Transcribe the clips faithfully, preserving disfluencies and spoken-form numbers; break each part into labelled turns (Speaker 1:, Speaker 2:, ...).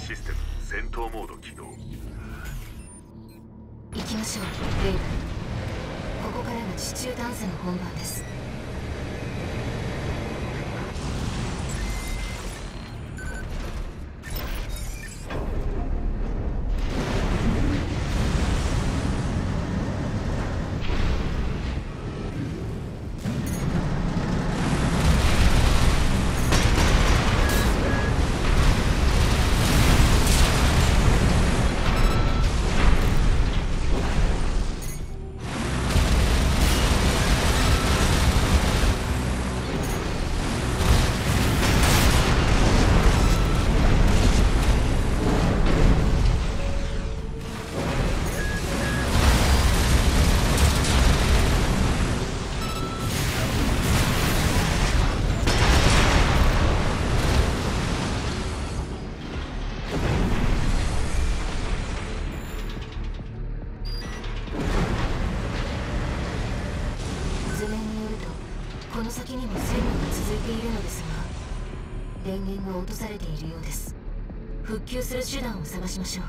Speaker 1: システム戦闘モード起動。
Speaker 2: 行きましょうレイブ。ここからが地中探査の本番です。この先にも線路が続いているのですが、電源が落とされているようです。復旧する手段を探しましょう。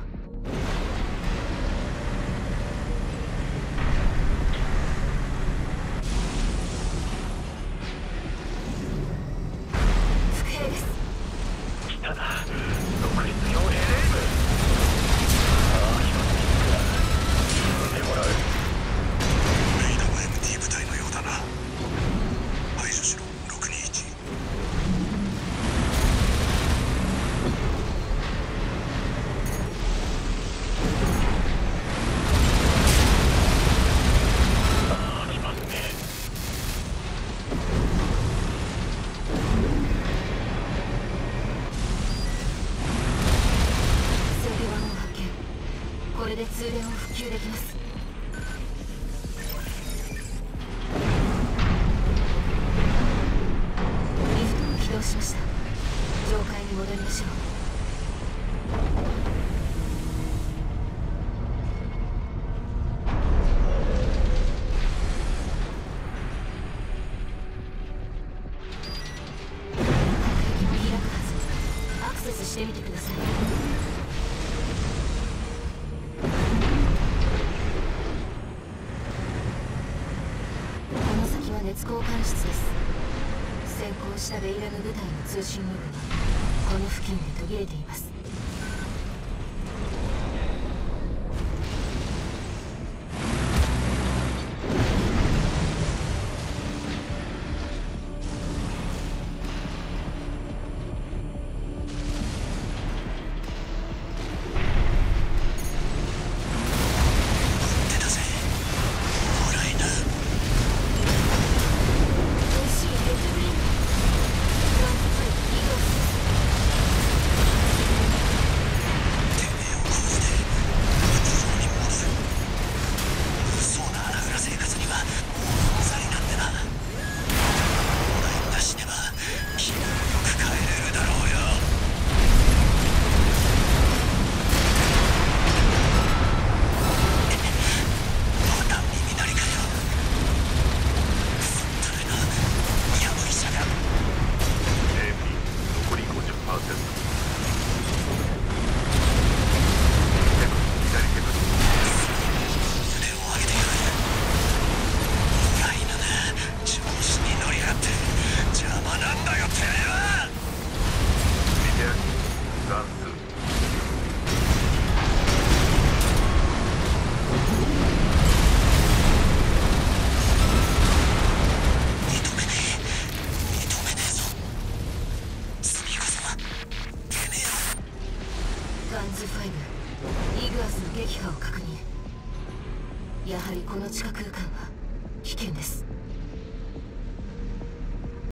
Speaker 2: 不平です。
Speaker 1: 来たな、独立傭兵レイブ。ああ、今の見てもらう。
Speaker 3: レイダム エムティー 部隊のようだな。排除しろ、ろくにいち。
Speaker 1: ああ、来ますね。
Speaker 2: 制御盤を発見。これで通電を復旧できます。リフトを起動しました。上階に戻りましょう。隔壁も開くはず。アクセスしてみてください。この先は熱交換室です。先行したベイラム部隊の通信ログがこの付近で途切れています。
Speaker 3: 出たぜ。ほらいな。
Speaker 2: 美味しいレッドグリーン。トランスファイイーゴース。
Speaker 3: てめえを殺して仏像に戻る。物騒な穴蔵生活にはもうざりなんでな。お前が死ねば気分よく帰れるだろうよ。また耳鳴りかよ。くそったれな、やぶ医者が。
Speaker 1: エーピー 残り ごじゅっパーセント。左手が
Speaker 3: 腕を上げてやる。ライナな、調子に乗りやがって邪魔なんだよてめえは。
Speaker 1: 見てガンス。
Speaker 3: 認めねえ認めねえぞ。次こそはてめえを。
Speaker 2: ガンズファイブ、イーグアスの撃破を確認。やはりこの地下空間は危険です。